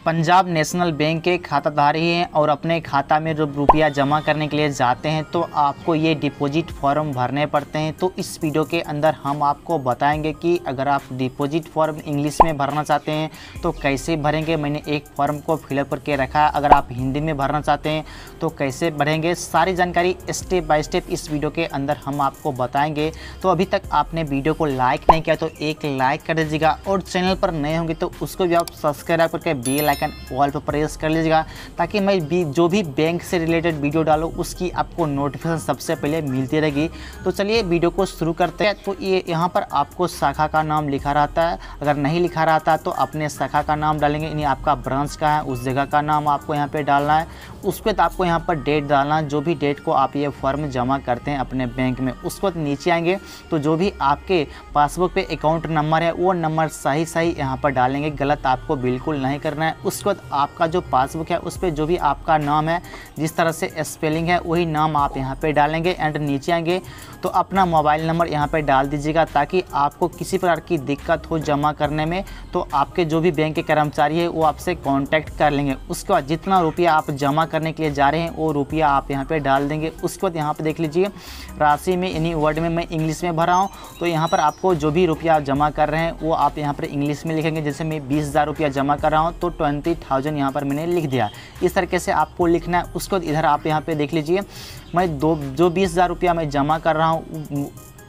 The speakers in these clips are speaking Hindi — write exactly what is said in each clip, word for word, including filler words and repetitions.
पंजाब नेशनल बैंक के खाताधारी हैं और अपने खाता में जब रुपया जमा करने के लिए जाते हैं तो आपको ये डिपॉजिट फॉर्म भरने पड़ते हैं। तो इस वीडियो के अंदर हम आपको बताएंगे कि अगर आप डिपॉजिट फॉर्म इंग्लिश में भरना चाहते हैं तो कैसे भरेंगे। मैंने एक फॉर्म को फिलअप करके रखा है। अगर आप हिंदी में भरना चाहते हैं तो कैसे भरेंगे, सारी जानकारी स्टेप बाय स्टेप इस वीडियो के अंदर हम आपको बताएंगे। तो अभी तक आपने वीडियो को लाइक नहीं किया तो एक लाइक कर दीजिएगा और चैनल पर नए होंगे तो उसको भी आप सब्सक्राइब करके बेल आइकन ऑल पर प्रेस कर लीजिएगा ताकि मैं भी जो भी बैंक से रिलेटेड वीडियो डालूँ उसकी आपको नोटिफिकेशन सबसे पहले मिलती रहेगी। तो चलिए वीडियो को शुरू करते हैं। तो ये यहाँ पर आपको शाखा का नाम लिखा रहता है, अगर नहीं लिखा रहता तो अपने शाखा का नाम डालेंगे, यानी आपका ब्रांच का है उस जगह का नाम आपको यहाँ पे डालना है। उसके बाद आपको यहाँ पर डेट डालना है, जो भी डेट को आप ये फॉर्म जमा करते हैं अपने बैंक में। उसके बाद नीचे आएंगे तो जो भी आपके पासबुक पे अकाउंट नंबर है वो नंबर सही सही यहाँ पर डालेंगे, गलत आपको बिल्कुल नहीं करना है। उसके बाद आपका जो पासबुक है उस पर जो भी आपका नाम है, जिस तरह से स्पेलिंग है वही नाम आप यहाँ पे डालेंगे। एंड नीचे आएंगे तो अपना मोबाइल नंबर यहाँ पे डाल दीजिएगा ताकि आपको किसी प्रकार की दिक्कत हो जमा करने में तो आपके जो भी बैंक के कर्मचारी है वो आपसे कांटेक्ट कर लेंगे। उसके बाद जितना रुपया आप जमा करने के लिए जा रहे हैं वो रुपया आप यहाँ पे डाल देंगे। उसके बाद यहाँ पे देख लीजिए राशि में, यानी वर्ड में मैं इंग्लिश में भरा हूँ तो यहाँ पर आपको जो भी रुपया जमा कर रहे हैं वो आप यहाँ पर इंग्लिश में लिखेंगे। जैसे मैं बीस हज़ार रुपया जमा कर रहा हूँ तो ट्वेंटी थाउजेंड यहाँ पर मैंने लिख दिया। इस तरीके से आपको लिखना है। उसको इधर आप यहाँ पे देख लीजिए मैं दो जो बीस हज़ार रुपया मैं जमा कर रहा हूँ,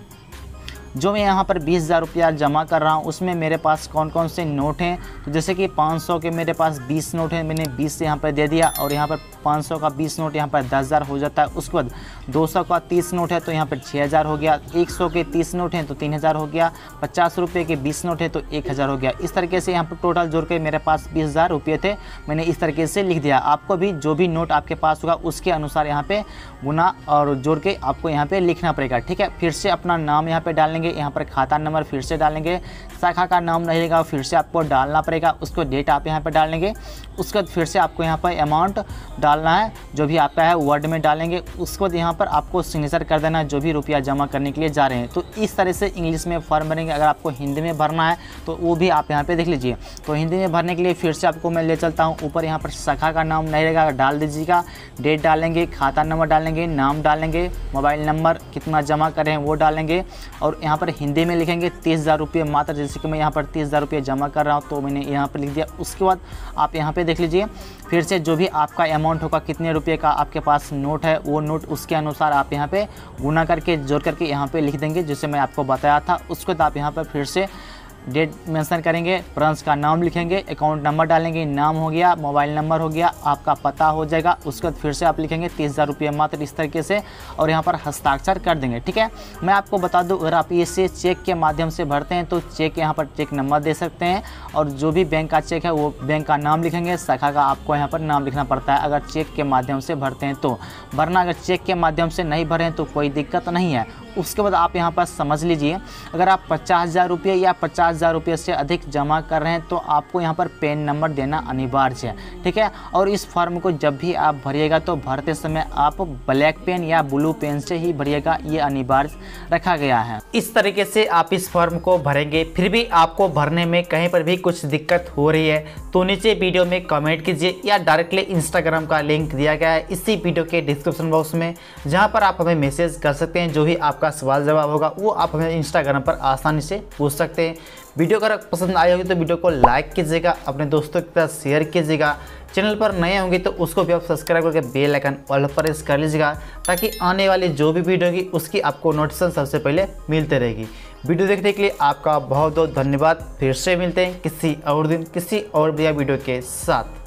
जो मैं यहाँ पर बीस हज़ार रुपया जमा कर रहा हूँ उसमें मेरे पास कौन कौन से नोट हैं। तो जैसे कि पाँच सौ के मेरे पास बीस नोट हैं, मैंने बीस यहाँ पर दे दिया और यहाँ पर पाँच सौ का बीस नोट यहाँ पर दस हज़ार हो जाता है। उसके बाद दो सौ का तीस नोट है तो यहाँ पर छः हज़ार हो गया, एक सौ के तीस नोट हैं तो तीन हज़ार हो गया, पचास रुपये के बीस नोट है तो एक हज़ार हो गया। इस तरीके से यहाँ पर टोटल जोड़ के मेरे पास बीस हज़ार रुपये थे, मैंने इस तरीके से लिख दिया। आपको भी जो भी नोट आपके पास होगा उसके अनुसार यहाँ पे गुना और जोड़ के आपको यहाँ पे लिखना पड़ेगा। ठीक है, फिर से अपना नाम यहाँ पे डालेंगे, यहाँ पर खाता नंबर फिर से डालेंगे, शाखा का नाम रहेगा फिर से आपको डालना पड़ेगा। उसको डेट आप यहाँ पर डालेंगे। उसके बाद फिर से आपको यहाँ पर अमाउंट डालना है, जो भी आपका है वर्ड में डालेंगे। उसके बाद यहाँ पर आपको सिग्नेचर कर देना है जो भी रुपया जमा करने के लिए जा रहे हैं। तो इस तरह से इंग्लिश में फॉर्म भरेंगे। अगर आपको हिंदी में भरना है तो वो भी आप यहाँ पे देख लीजिए। तो हिंदी में भरने के लिए फिर से आपको मैं ले चलता हूँ ऊपर। यहाँ पर शाखा का नाम नहीं रहेगा, डाल दीजिएगा, डेट डालेंगे, खाता नंबर डालेंगे, नाम डालेंगे, मोबाइल नंबर कितना जमा कर रहे हैं वो डालेंगे और यहाँ पर हिंदी में लिखेंगे तीस हज़ार रुपये मात्र। जैसे कि मैं यहाँ पर तीस हज़ार रुपये जमा कर रहा हूँ तो मैंने यहाँ पर लिख दिया। उसके बाद आप यहाँ पे देख लीजिए फिर से जो भी आपका अमाउंट होगा, कितने रुपए का आपके पास नोट है वो नोट उसके अनुसार आप यहाँ पे गुना करके जोड़ करके यहाँ पे लिख देंगे, जैसे मैं आपको बताया था। उसके बाद आप यहाँ पर फिर से डेट मेंशन करेंगे, ब्रांच का नाम लिखेंगे, अकाउंट नंबर डालेंगे, नाम हो गया, मोबाइल नंबर हो गया, आपका पता हो जाएगा। उसके बाद फिर से आप लिखेंगे तीस हज़ार रुपये मात्र इस तरीके से और यहाँ पर हस्ताक्षर कर देंगे। ठीक है, मैं आपको बता दूं अगर आप इसे चेक के माध्यम से भरते हैं तो चेक यहाँ पर चेक नंबर दे सकते हैं और जो भी बैंक का चेक है वो बैंक का नाम लिखेंगे, शाखा का आपको यहाँ पर नाम लिखना पड़ता है अगर चेक के माध्यम से भरते हैं तो। वरना अगर चेक के माध्यम से नहीं भरें तो कोई दिक्कत नहीं है। उसके बाद आप यहाँ पर समझ लीजिए अगर आप पचास हज़ार रुपये या पचास हज़ार रुपये से अधिक जमा कर रहे हैं तो आपको यहाँ पर पैन नंबर देना अनिवार्य है। ठीक है, और इस फॉर्म को जब भी आप भरिएगा तो भरते समय आप ब्लैक पेन या ब्लू पेन से ही भरिएगा, ये अनिवार्य रखा गया है। इस तरीके से आप इस फॉर्म को भरेंगे। फिर भी आपको भरने में कहीं पर भी कुछ दिक्कत हो रही है तो नीचे वीडियो में कमेंट कीजिए या डायरेक्टली इंस्टाग्राम का लिंक दिया गया है इसी वीडियो के डिस्क्रिप्शन बॉक्स में, जहाँ पर आप हमें मैसेज कर सकते हैं। जो भी आपका सवाल जवाब होगा वो आप हमें इंस्टाग्राम पर आसानी से पूछ सकते हैं। वीडियो अगर पसंद आई होगी तो वीडियो को लाइक कीजिएगा, अपने दोस्तों के साथ शेयर कीजिएगा। चैनल पर नए होंगे तो उसको भी आप सब्सक्राइब करके बेल आइकन ऑल पर प्रेस कर लीजिएगा ताकि आने वाली जो भी वीडियो होगी उसकी आपको नोटिफिकेशन सबसे पहले मिलते रहेगी। वीडियो देखने के लिए आपका बहुत बहुत धन्यवाद। फिर से मिलते हैं किसी और दिन किसी और बढ़िया वीडियो के साथ।